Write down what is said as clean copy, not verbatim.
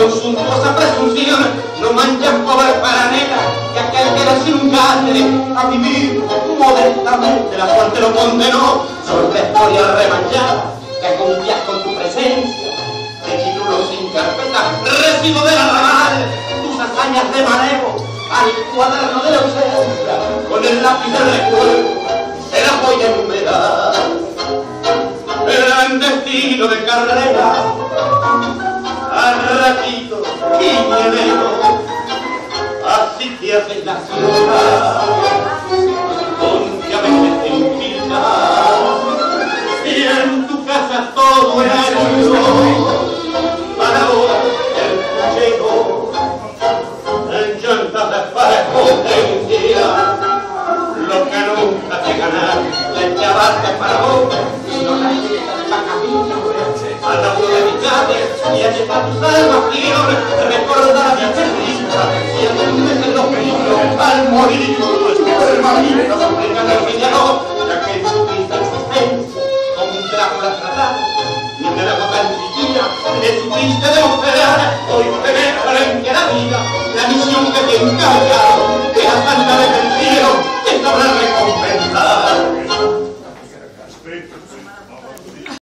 con suntuosa presunción, no manchas pobre paranera, que aquel que era sin catre a vivir modestamente, la cual te lo condenó, sobre la historia remanchada, que confías con tu presencia, de chirulo sin carpeta, recibo del arrabal, tus hazañas de manejo, al cuaderno de la ausencia, con el lápiz del recuerdo, de la joya enumerada, el gran destino de carrera, al ratito quiñonero, así te haces la ciudad, con que a veces te infiltras, y en tu casa todo era lindo, para ahora el puchero, en llantas de potencia, lo que nunca te ganaste, la echabaste para vos, no la llevas pa' camino, a la boca de mi calle, y allí está tu salvación, recordar a mi cerveza, y a tu mes en los pinos, al morir, tu hermanito, venga del viñador, ya que tuviste existencia, como un Drácula tratado, ni me la boca en siquiera, le supiste demostrar, hoy te deja frente a la vida, la misión que te he encargado,